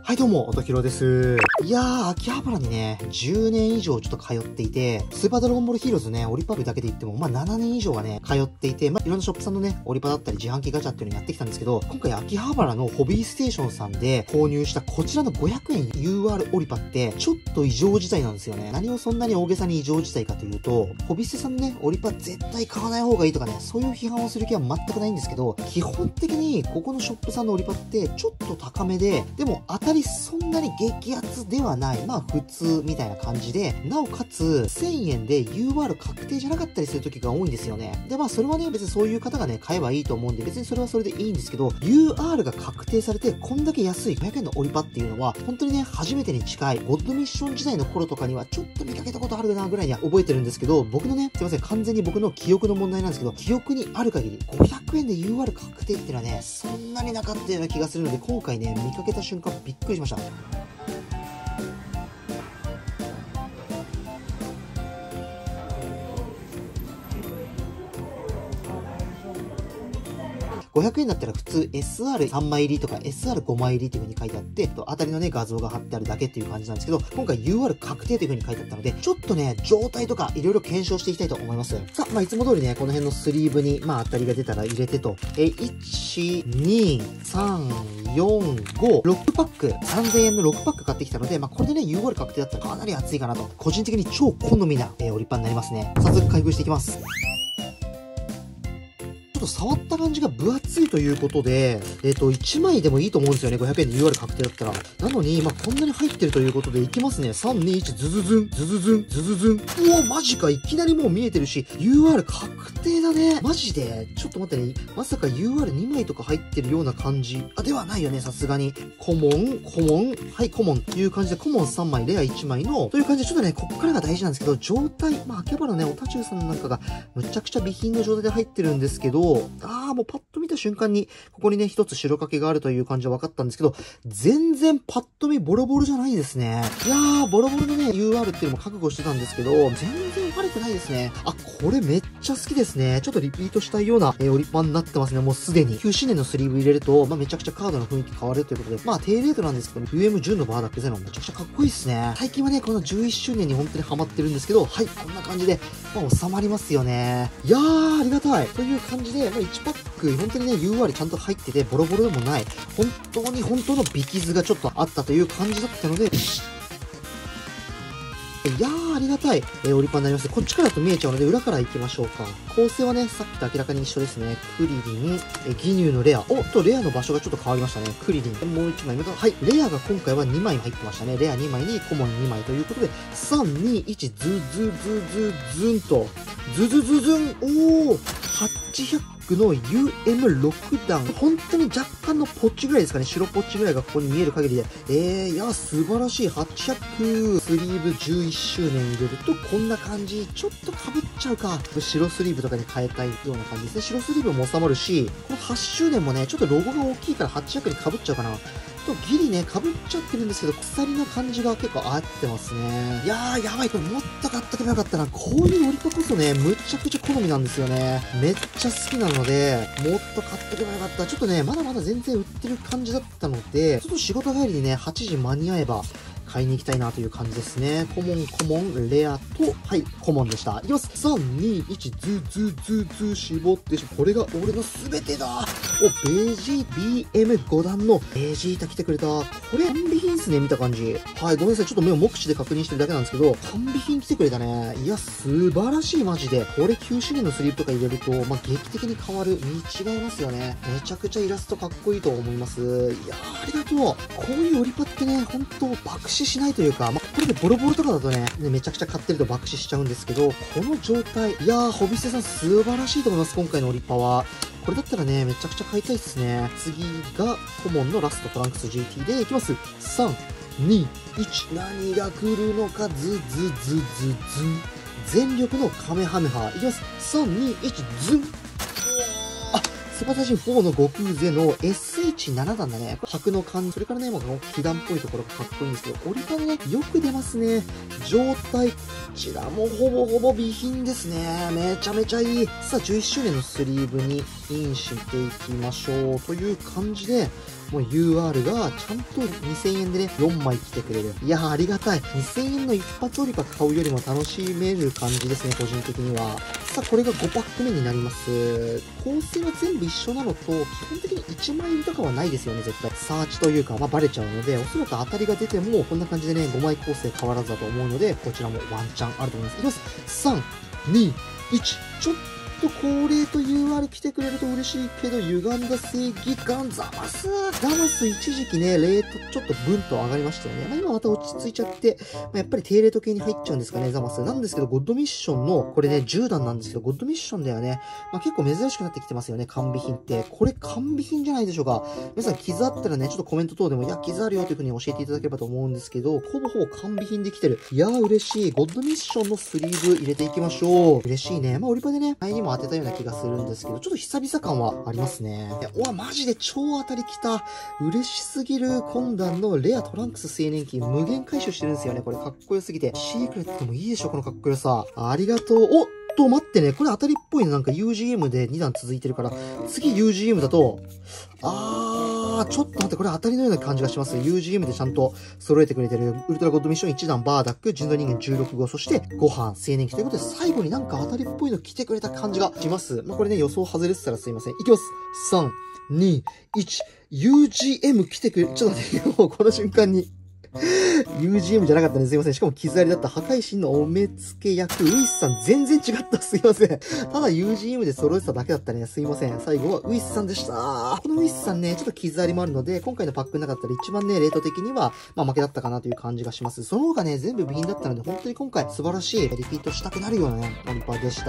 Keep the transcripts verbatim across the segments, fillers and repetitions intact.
はいどうも、音ひろです。いやー、秋葉原にね、じゅうねん以上ちょっと通っていて、スーパードラゴンボールヒーローズね、オリパブだけで言っても、まあななねん以上はね、通っていて、まあいろんなショップさんのね、オリパだったり自販機ガチャっていうのをやってきたんですけど、今回秋葉原のホビーステーションさんで購入したこちらのごひゃくえん ユーアール オリパって、ちょっと異常事態なんですよね。何をそんなに大げさに異常事態かというと、ホビステさんのね、オリパ絶対買わない方がいいとかね、そういう批判をする気は全くないんですけど、基本的にここのショップさんのオリパってちょっと高めで、でも当たりそんなに激アツではない。まあ普通みたいな感じで、なおかつせんえんで ユーアール 確定じゃなかったりする時が多いんですよね。でまあそれはね、別にそういう方がね、買えばいいと思うんで、別にそれはそれでいいんですけど、ユーアール が確定されてこんだけ安いごひゃくえんのオリパっていうのは、本当にね、初めてに近い、ゴッドミッション時代の頃とかにはちょっと見かけたことあるなぐらいには覚えてるんですけど、僕のね、すいません、完全に僕の記憶の問題なんですけど、記憶にある限りごひゃくえんで ユーアール 確定っていうのはね、そんなになかったような気がするので、今回ね、見かけた瞬間びっくりしました。ごひゃくえんだったら普通 エスアールさん 枚入りとか エスアールご 枚入りっていう風に書いてあって、当たりのね、画像が貼ってあるだけっていう感じなんですけど、今回 ユーアール 確定という風に書いてあったので、ちょっとね、状態とかいろいろ検証していきたいと思います。さあ、まあいつも通りね、この辺のスリーブに、まあ当たりが出たら入れてと、え、いち、に、さん、よん、ご、ろくパック、さんぜんえんのろくパック買ってきたので、まあこれでね、ユーアール 確定だったらかなり熱いかなと、個人的に超好みな、えー、オリパンになりますね。早速開封していきます。ちょっと触った感じが分厚いということで、えっと、いちまいでもいいと思うんですよね。ごひゃくえんで ユーアール 確定だったら。なのに、まあ、こんなに入ってるということで、いきますね。さん、に、いち、ズズズン、ズズズン、ズズズン。うわ、マジか。いきなりもう見えてるし、ユーアール 確定だね。マジで。ちょっと待ってね。まさか ユーアールに 枚とか入ってるような感じ。あ、ではないよね。さすがに。コモン、コモン、はい、コモンという感じで、コモンさんまい、レアいちまいの、という感じで、ちょっとね、こっからが大事なんですけど、状態、まあ、秋葉原ね、おたちゅうさんなんかが、むちゃくちゃ備品の状態で入ってるんですけど、あー、もうパッと見た瞬間に、ここにね、一つ白掛けがあるという感じは分かったんですけど、全然パッと見ボロボロじゃないですね。いやー、ボロボロのね、ユーアール っていうのも覚悟してたんですけど、全然割れてないですね。あ、これめっちゃ好きですね。ちょっとリピートしたいような、えー、オリパンになってますね。もうすでに。きゅうしねんのスリーブ入れると、まあ、めちゃくちゃカードの雰囲気変わるということで、まあ、低レートなんですけど、ユーエムじゅう のバーダックゼロめちゃくちゃかっこいいですね。最近はね、このじゅういっしゅうねんに本当にハマってるんですけど、はい、こんな感じで、まあ、収まりますよね。いやー、ありがたい。という感じで、まあ、いちパック、本当にね、ユーアール ちゃんと入ってて、ボロボロでもない、本当に本当のビキズがちょっとあったという感じだったので、いやー、ありがたい、えー、オリパンになります。こっちからだと見えちゃうので、裏から行きましょうか。構成はね、さっきと明らかに一緒ですね。クリリン、えー、ギニューのレア。おっと、レアの場所がちょっと変わりましたね。クリリン。もう一枚目と、はい。レアが今回はにまい入ってましたね。レアにまいにコモンにまいということで、さん、に、いち、ズズズズズンと、ズズズズン、おー、はちひゃくの ユーエムろく 段、本当に若干のポッチぐらいですかね、白ポッチぐらいがここに見える限りで、えー、いや、素晴らしい、はっぴゃく、スリーブじゅういっしゅうねん入れると、こんな感じ、ちょっと被っちゃうか、白スリーブとかに変えたいような感じですね、白スリーブも収まるし、このはっしゅうねんもね、ちょっとロゴが大きいからはちひゃくに被っちゃうかな。とギリね、被っちゃってるんですけど、鎖の感じが結構合ってますね。いやー、やばい、これもっと買っとけばよかったな。こういうオリパこそね、むちゃくちゃ好みなんですよね。めっちゃ好きなので、もっと買っとけばよかった。ちょっとね、まだまだ全然売ってる感じだったので、ちょっと仕事帰りにね、はちじ間に合えば、買いに行きたいなという感じですね。コモン、コモン、レアと、はい、コモンでした。いきます。さん、に、いち、ズズズズ絞って、これが俺の全てだ。お、ベージー ビーエムご 段のベージータ来てくれた。これ、完備品っすね、見た感じ。はい、ごめんなさい。ちょっと目を目視で確認してるだけなんですけど、完備品来てくれたね。いや、素晴らしい、マジで。これきゅうしゅうねんのスリープとか入れると、まあ、劇的に変わる。見違いますよね。めちゃくちゃイラストかっこいいと思います。いやー、ありがとう。こういうオリパってね、ほんと爆死しないというか、まあ、これでボロボロとかだとね、ねめちゃくちゃ買ってると爆死しちゃうんですけど、この状態、いやー、ホビステさん素晴らしいと思います、今回のオリパは。これだったらね、めちゃくちゃ買いたいっすね。次が、コモンのラストトランクス ジーティー でいきます。さん、に、いち、何が来るのか、ズズズズズン。全力のカメハメハ。いきます。さん、に、いち、ズン。スーパーサイジンフォーの悟空ゼの エスエいちななだんだね。箔の感じ、それからね、もう被弾っぽいところがかっこいいんですけど、折り金ね、よく出ますね。状態、こちらもほぼほぼ備品ですね。めちゃめちゃいい。さあ、じゅういっしゅうねんのスリーブにインしていきましょう。という感じで、もう ユーアール がちゃんとにせんえんでね、よんまい来てくれる。いやー、ありがたい。にせんえんの一発折りパ買うよりも楽しめる感じですね、個人的には。さあ、これがごパック目になります。構成は全部一緒なのと、基本的にいちまい売りとかはないですよね、絶対。サーチというか、まあ、バレちゃうので、おそらく当たりが出ても、こんな感じでね、ごまい構成変わらずだと思うので、こちらもワンチャンあると思います。いきます。さん、に、いち、ちょっと恒例と ユーアール 来てくれると嬉しいけど、歪んだ正義感ザマスザマス一時期ね、レートちょっとブンと上がりましたよね。まあ、今また落ち着いちゃって、まあ、やっぱり低レート系に入っちゃうんですかね、ザマス。なんですけど、ゴッドミッションの、これね、じゅうだんなんですけど、ゴッドミッションだよね。まあ、結構珍しくなってきてますよね、完備品って。これ完備品じゃないでしょうか。皆さん傷あったらね、ちょっとコメント等でも、いや、傷あるよという風に教えていただければと思うんですけど、ほぼほぼ完備品できてる。いやー、嬉しい。ゴッドミッションのスリーブ入れていきましょう。嬉しいね。まあ、売り場でね、前にも当てたような気がするんですけど、ちょっと久々感はありますね。うわ、マジで超当たりきた。嬉しすぎる。今段のレアトランクス青年期無限回収してるんですよね。これかっこよすぎて。シークレットでもいいでしょ、このかっこよさ。ありがとう。おっと、待ってね。これ当たりっぽいね。なんか ユージーエム でにだん続いてるから。次 ユージーエム だと、あー、ちょっと待って、これ当たりのような感じがします。ユージーエム でちゃんと揃えてくれてる。ウルトラゴッドミッションいちだん、バーダック、人造人間じゅうろくごう、そしてごはん、青年期ということで、最後になんか当たりっぽいの来てくれた感じがします。まあ、これね、予想外れてたらすいません。いきます。さん、に、いち、ユージーエム 来てくれ、ちょっと待って、もうこの瞬間に。ユージーエム じゃなかったね。すいません。しかも傷ありだった破壊神のお目付け役、ウイスさん全然違った。すいません。ただ ユージーエム で揃えてただけだったね。すいません。最後はウイスさんでした。このウイスさんね、ちょっと傷ありもあるので、今回のパックの中だったら一番ね、レート的には、まあ負けだったかなという感じがします。その他ね、全部部品だったので、本当に今回素晴らしいリピートしたくなるようなね、オリパでした。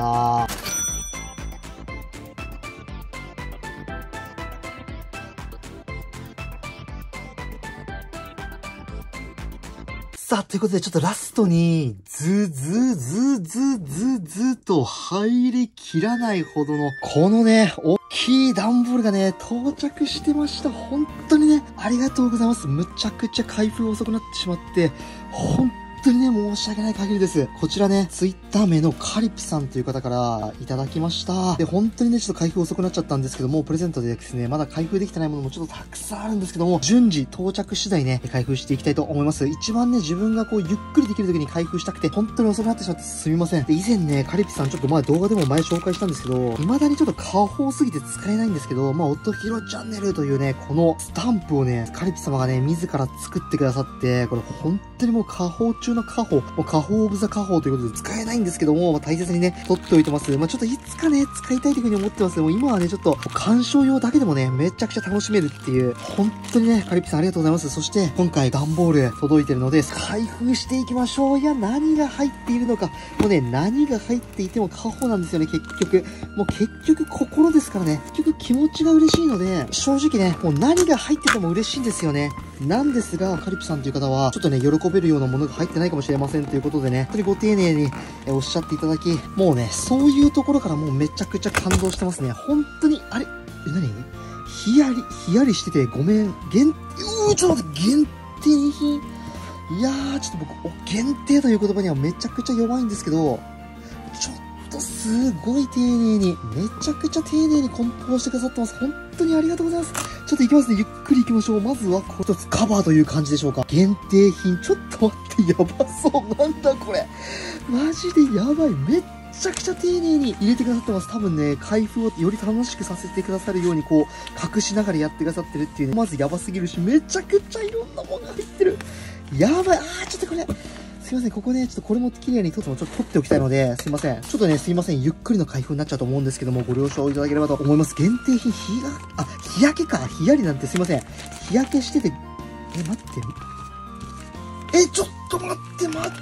さあ、ということで、ちょっとラストに、ズズズズズズと入りきらないほどの、このね、大きい段ボールがね、到着してました。本当にね、ありがとうございます。むちゃくちゃ開封遅くなってしまって、本当にね、申し訳ない限りです。こちらね、ツイッター名のカリピさんという方からいただきました。で、本当にね、ちょっと開封遅くなっちゃったんですけども、プレゼントでですね、まだ開封できてないものもちょっとたくさんあるんですけども、順次到着次第ね、開封していきたいと思います。一番ね、自分がこう、ゆっくりできる時に開封したくて、本当に遅くなってしまってすみません。で、以前ね、カリピさんちょっとまあ動画でも前紹介したんですけど、未だにちょっと過方すぎて使えないんですけど、まあ、音ひろチャンネルというね、このスタンプをね、カリピ様がね、自ら作ってくださって、これ本当にもう下方中の下方、もう下方オブザ下方ということで使えないんですけども、まあ、大切にね、取っておいてます。まあ、ちょっといつかね、使いたいというふうに思ってます。もう今はね、ちょっと、鑑賞用だけでもね、めちゃくちゃ楽しめるっていう、本当にね、カリピさんありがとうございます。そして、今回段ボール届いてるので、開封していきましょう。いや、何が入っているのか。もうね、何が入っていても下方なんですよね、結局。もう結局心ですからね。結局気持ちが嬉しいので、正直ね、もう何が入ってても嬉しいんですよね。なんですが、カリピさんという方は、ちょっとね、喜べるようなものが入ってないかもしれませんということでね、本当にご丁寧にえおっしゃっていただき、もうね、そういうところからもうめちゃくちゃ感動してますね。本当に、あれえ、何ヒヤリ、ヒヤリしててごめん。限、うー、ちょっと待って、限定品いやー、ちょっと僕、お限定という言葉にはめちゃくちゃ弱いんですけど、ちょっとすごい丁寧に、めちゃくちゃ丁寧に梱包してくださってます。本当にありがとうございます。ちょっと行きますね。ゆっくり行きましょう。まずは、これ一つカバーという感じでしょうか。限定品。ちょっと待って、やばそう。なんだこれ。マジでやばい。めっちゃくちゃ丁寧に入れてくださってます。多分ね、開封をより楽しくさせてくださるように、こう、隠しながらやってくださってるっていうね。まずやばすぎるし、めちゃくちゃいろんなものが入ってる。やばい。あー、ちょっとこれ。すいません。ここね、ちょっとこれも綺麗に一つもちょっと取っておきたいので、すいません。ちょっとね、すいません。ゆっくりの開封になっちゃうと思うんですけども、ご了承いただければと思います。限定品、日が、あ、日焼けか。日やりなんてすいません。日焼けしてて、え、待って。え、ちょっと待って、待って。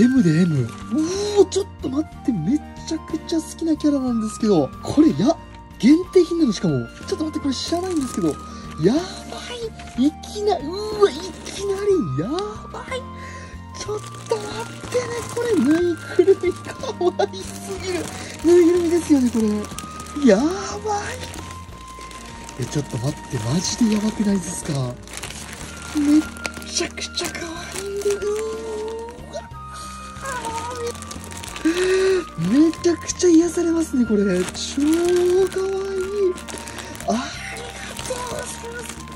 エム で エム。うー、ちょっと待って。めっちゃくちゃ好きなキャラなんですけど、これ、や、限定品なのしかも。ちょっと待って、これ知らないんですけど、やばい。いきなり、うーわ、いきなり、やばい。ちょっと待ってね、これ、ぬいぐるみかわいすぎる。ぬいぐるみですよね、これ。やばい。 え、ちょっと待って、マジでやばくないですか？めっちゃくちゃ可愛いんだよ。めちゃくちゃ癒されますね、これ。超可愛い。ありがとうございます。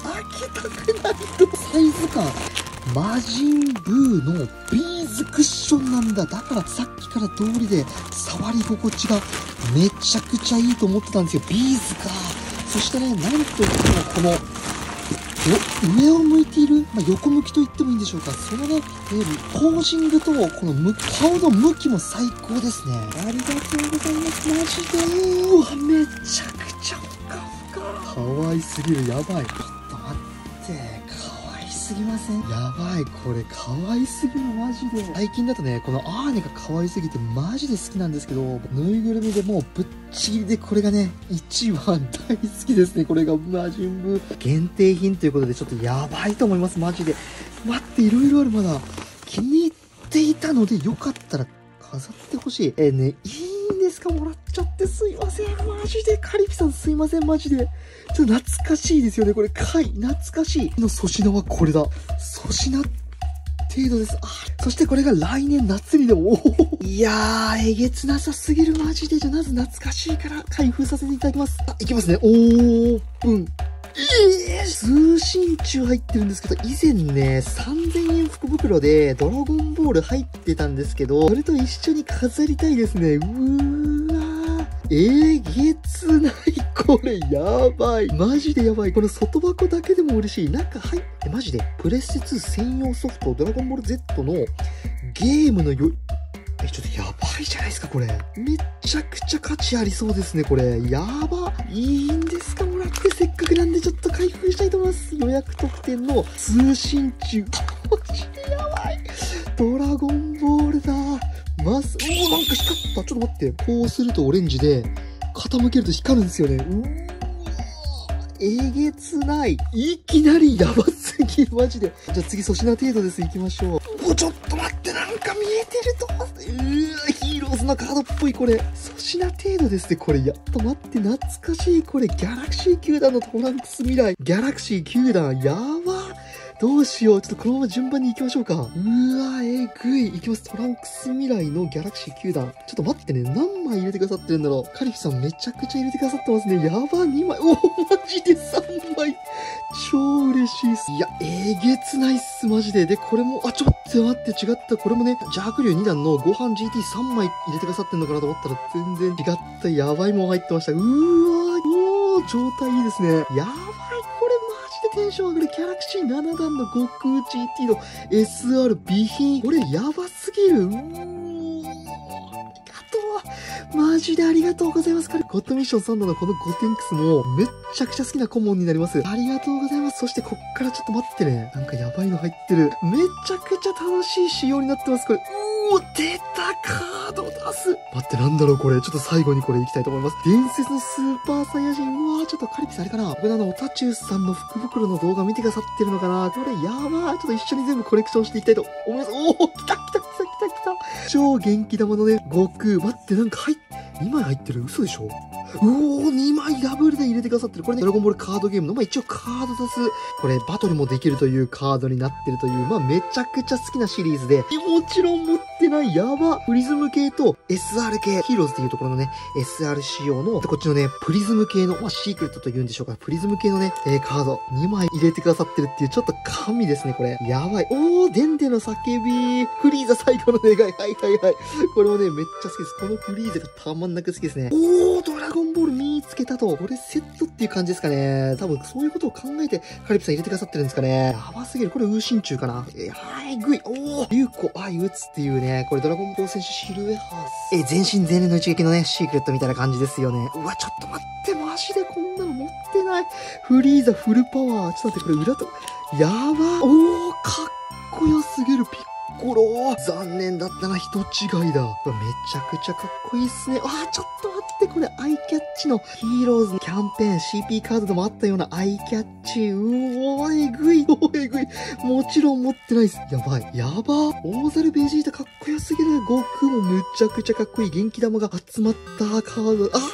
開けたくないと。サイズ感。魔人ブーのビーズクッションなんだ。だからさっきから通りで触り心地がめちゃくちゃいいと思ってたんですよ。ビーズか。そしてね、なんといってもこの、上を向いている、まあ、横向きと言ってもいいんでしょうか。そのね、えー、ポージングと、この向顔の向きも最高ですね。ありがとうございます。マジで。うわ、めちゃくちゃふかふか。かわいすぎる。やばい。ちょっと待って。かわいすぎません？やばい。これかわいすぎる。マジで。最近だとね、このアーネがかわいすぎてマジで好きなんですけど、ぬいぐるみでもうぶっちぎりでこれがね、一番大好きですね。これが魔人ブー。限定品ということでちょっとやばいと思います。マジで。待って、いろいろある。まだ気に入っていたので、よかったら飾ってほしい。えー、ね、いいんですか？もらっちゃってすいません。マジで。カリピさんすいません。マジで。ちょっと懐かしいですよね。これ、貝、懐かしい。の粗品はこれだ。粗品程度です。あ、そしてこれが来年夏にでも、おいやー、えげつなさすぎる。マジで。じゃあ、まず懐かしいから開封させていただきます。あ、いきますね。オープン。えー、通信中入ってるんですけど、以前ね、さんぜんえん福袋でドラゴンボール入ってたんですけど、それと一緒に飾りたいですね。うーわー。えげつない。これやばい。マジでやばい。この外箱だけでも嬉しい。なんか入って、マジでプレステツー専用ソフト、ドラゴンボール Z のゲームのよ、え、ちょっとやばいじゃないですか、これ。めちゃくちゃ価値ありそうですね、これ。やば。いいんですか？もらってせっかくなんでちょっと開封したいと思います。予約特典の通信中。マジでやばい。ドラゴンボールだ。まず、おお、なんか光った。ちょっと待って。こうするとオレンジで、傾けると光るんですよね。うーえげつない。いきなりやばすぎる。マジで。じゃあ次、粗品程度です。行きましょう。お、ちょっと待って。なんか見えてると思う。うわ、ヒーローズのカードっぽい、これ。粗品程度ですね、これ。やっと待って。懐かしい。これ、ギャラクシー球団のトランクス未来。ギャラクシー球団。やば。どうしよう。ちょっとこのまま順番に行きましょうか。うわ、えぐい。行きます。トランクス未来のギャラクシー球団。ちょっと待ってね。何枚入れてくださってるんだろう。カリフさんめちゃくちゃ入れてくださってますね。やば、にまい。おお、マジでさんまい。超嬉しいっす。いや、えげつないっす。マジで。で、これも、あ、ちょっと待って、違った。これもね、邪悪竜に段のご飯 ジーティーさん 枚入れてくださってんのかなと思ったら、全然違った。やばいもん入ってました。うーわー、おー、状態いいですね。やばい。これマジでテンション上がる。ギャラクシーなな段の悟空 ジーティー の エスアール 備品。これやばすぎる。うーマジでありがとうございます。ゴッドミッションさんのこのゴテンクスもめっちゃくちゃ好きな顧問になります。ありがとうございます。そしてこっからちょっと待ってね。なんかやばいの入ってる。めちゃくちゃ楽しい仕様になってます。これ。うー、出たカード出す。待って、なんだろうこれ。ちょっと最後にこれいきたいと思います。伝説のスーパーサイヤ人。うわー、ちょっとカリピスあれかな。これあの、オタチュースさんの福袋の動画見てくださってるのかな。これやばー。ちょっと一緒に全部コレクションしていきたいと思います。おー、来た来た来た来た来た。超元気玉のね、悟空。待って、なんか入って、にまい入ってる。嘘でしょ？うおー、にまいダブルで入れてくださってる。これね、ドラゴンボールカードゲームの、まあ一応カード出す。これ、バトルもできるというカードになってるという、まあめちゃくちゃ好きなシリーズで、もちろん持ってない、やば。プリズム系と エスアール 系、ヒーローズっていうところのね、エスアール 仕様の、こっちのね、プリズム系の、まあシークレットというんでしょうか、プリズム系のね、えー、カード、にまい入れてくださってるっていう、ちょっと神ですね、これ。やばい。おー、デンデの叫び。フリーザ最後の願い。はいはいはい。これもね、めっちゃ好きです。このフリーザがたまんなく好きですね。おー、ドラゴンボール見つけたと。これセットっていう感じですかね。多分そういうことを考えてカリピさん入れてくださってるんですかね。やばすぎる。これウーシンチュウかな。えー、はい、グイ。おー、リュウコ、あい、打つっていうね。これドラゴンボール選手シルエハース。えー、全身全霊の一撃のね、シークレットみたいな感じですよね。うわ、ちょっと待って、マジでこんなの持ってない。フリーザフルパワー。ちょっと待って、これ裏と、やば。おー、かっこよすぎる。ピッコロ。残念だったな、人違いだ。めちゃくちゃかっこいいっすね。あー、ちょっと待って、これアイキャッチのヒーローズのキャンペーン シーピー カードでもあったようなアイキャッチ。うおー、えぐい。おー、えぐい。もちろん持ってないっす。やばい。やば。大猿ベジータかっこよすぎる。悟空もむちゃくちゃかっこいい。元気玉が集まったカード。あー、びっ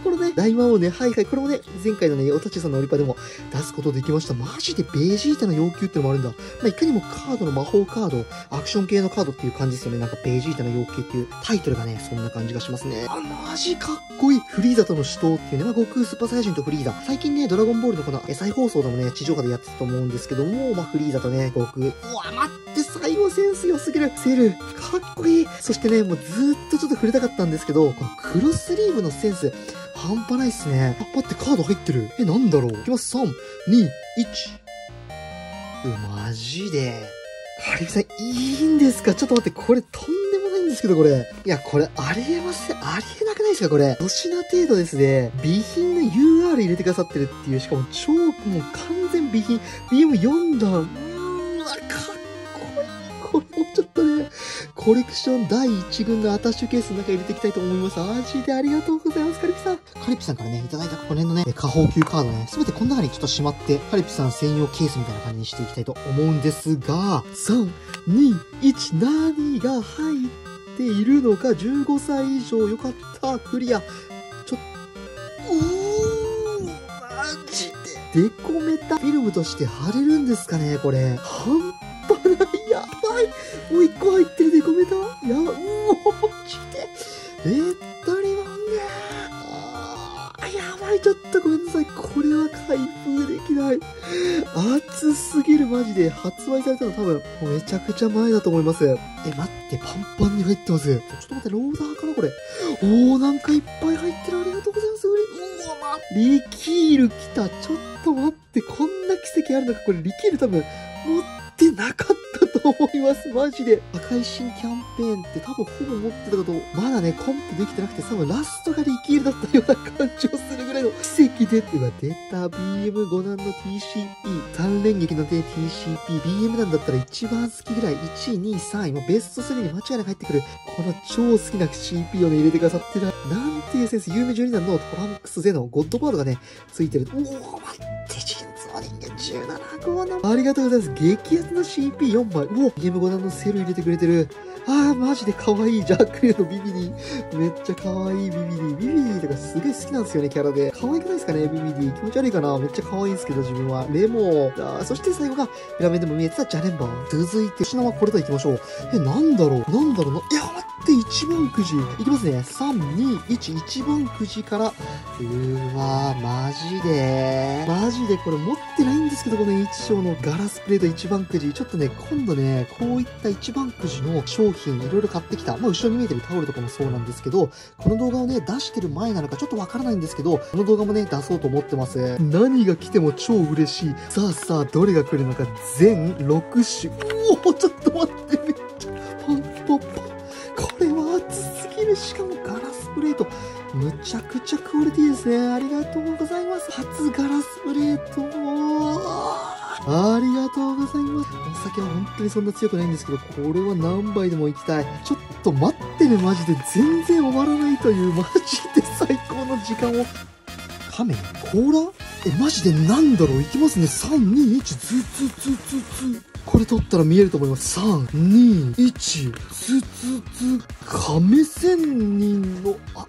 これね、大魔王ね、はいはい、これもね、前回のね、おたちさんのオリパでも出すことできました。マジでベジータの要求ってのもあるんだ。まあ、いかにもカードの魔法カード、アクション系のカードっていう感じですよね。なんかベジータの要求っていうタイトルがね、そんな感じがしますね。あ、マジかっこいい。フリーザとの死闘っていうね、まあ、悟空スーパーサイヤ人とフリーザ。最近ね、ドラゴンボールのこのえ再放送でもね、地上波でやってたと思うんですけども、まあ、フリーザとね、悟空。うわ、待って、最後センス良すぎる。セル、かっこいい。そしてね、もうずーっとちょっと触れたかったんですけど、このクロスリーブのセンス、半端ないっすね。あ、待って、カード入ってる。え、なんだろう。いきます。さん、に、いち。う、マジで。カリビさん、いいんですか？ちょっと待って、これとんでもないんですけど、これ。いや、これ、ありえません。ありえなくないですか、これ。粗品程度ですね。備品の ユーアール 入れてくださってるっていう、しかも超、もう完全備品。ビーエムよん 段。うーわ、かっこいい。これもちょっとね、コレクションだいいち軍のアタッシュケースの中に入れていきたいと思います。マジでありがとうございます、カリピさん。カリピさんからね、いただいたこの辺のね、下方級カードね、すべてこの中にちょっとしまって、カリピさん専用ケースみたいな感じにしていきたいと思うんですが、さん、に、いち、何が入っているのか、じゅうごさい以上、よかった、クリア。ちょっと、うー、マジで。デコメタフィルムとして貼れるんですかね、これ。半端ない、やばい。もう一個入ってるデコメタ。や、うおー、マジで。べったりなんね。あー、やばい、ちょっとごめんなさい。これは開封できない。熱すぎる、マジで。発売されたの多分、もうめちゃくちゃ前だと思います。え、待って、パンパンに入ってます。ちょっと待って、ローダーかな、これ。おー、なんかいっぱい入ってる。ありがとうございます。うわ、ま、リキール来た。ちょっと待って、こんな奇跡あるのか。これ、リキール多分、持ってなかったと思います。マジで。赤い新キャンペーンって多分ほぼ持ってたかと、まだね、コンプできてなくて、多分ラストがリキールだったような感じをするぐらいの奇跡で、うわ、出た ビーエムご 段の ティーシーピー、三連撃のね、ティーシーピー、ビーエム なんだったら一番好きぐらい、いちい、にい、さんい、もうベストスリーに間違いなく入ってくる、この超好きな シーピー をね、入れてくださってる。なんていうセンス、有名じゅうに段のトランクスゼノ、ゴッドバードがね、ついてる。おー、待って、人造人間じゅうなな号の。ありがとうございます。激アツな シーピーよん 枚。おお、ビーエムご 段のセル入れてくれてる。あー、マジで可愛い。ジャックリューのビビディ。めっちゃ可愛いビビディ。ビビディとかすげえ好きなんですよね、キャラで。可愛くないですかね、ビビディ。気持ち悪いかな。めっちゃ可愛いんですけど、自分は。レモー。あー、そして最後が、裏面でも見えてたジャレンバー。続いて、品はこれといきましょう。え、なんだろうなんだろうないや、待って、一番くじ。いきますね。さん、に、いち、一番くじから。うーわー、マジで。マジでこれ持ってないんですけど、このいち章のガラスプレート一番くじ。ちょっとね、今度ね、こういった一番くじの商品、いろいろ買ってきた。まあ、後ろに見えてるタオルとかもそうなんですけど、この動画をね、出してる前なのかちょっとわからないんですけど、この動画もね、出そうと思ってます。何が来ても超嬉しい。さあさあ、どれが来るのか、全ろく種。うおー、ちょっと待って、めっちゃ、パンポッポ。これは熱すぎる。しかもガラスプレート。むちゃくちゃクオリティですね。ありがとうございます。初ガラスプレート。ありがとうございます。お酒は本当にそんな強くないんですけど、これは何杯でも行きたい。ちょっと待ってね、マジで。全然終わらないという、マジで最高の時間を。カメ甲羅え、マジでなんだろういきますね。さん、に、いち、ズズズズズ。これ取ったら見えると思います。さん、に、いち、ズズズ。亀仙人の、あ、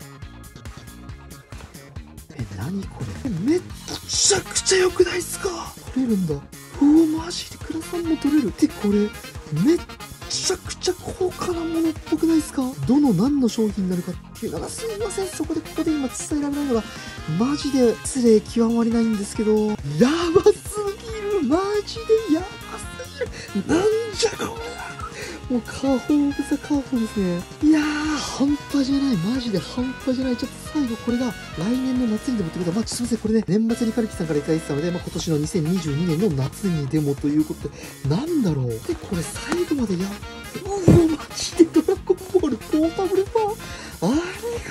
え、何これめっちゃくちゃ良くないっすか取れるんだ。うわ、マジで倉さんも取れる。ってこれ、めっちゃくちゃ高価なものっぽくないっすかどの何の商品になるかっていうのがすいません。そこでここで今伝えられないのが、マジで失礼極まりないんですけど、やばすぎる。マジでやばすぎる。なんじゃこれだ。もうカーホーオブザカーホですね。いやー、半端じゃない。マジで半端じゃない。ちょっと最後これが来年の夏にでもってことは、まあ、すいません。これね、年末にカルキさんからいただいてたので、まあ、今年のにせんにじゅうにねんの夏にでもということで、なんだろう。で、これ最後までやって、うわ、マジでドラゴンボールポータブルパワー。ありがとうござい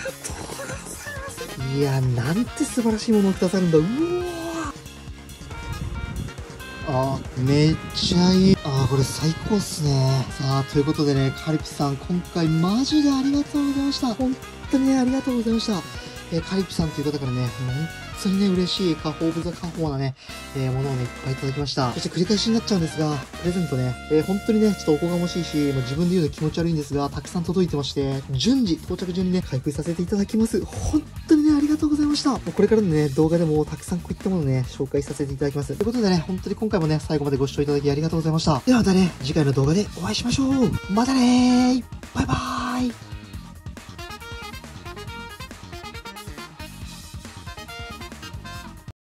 ます。いやー、なんて素晴らしいものをくださるんだ。うわー。あ、めっちゃいい。あ、これ最高っすね。さあ、ということでね、カリピさん、今回マジでありがとうございました。本当にね、ありがとうございました。えー、カリピさんという方からね、本当にね、嬉しい下方オブザ下方なね、えー、ものをね、いっぱいいただきました。そして繰り返しになっちゃうんですが、プレゼントね、えー、本当にね、ちょっとおこがましいし、もう自分で言うの気持ち悪いんですが、たくさん届いてまして、順次、到着順にね、開封させていただきます。本当にね、ありがとうございました。もうこれからのね、動画でもたくさんこういったものをね、紹介させていただきます。ということでね、本当に今回もね、最後までご視聴いただきありがとうございました。ではまたね、次回の動画でお会いしましょう。またねー。バイバーイ。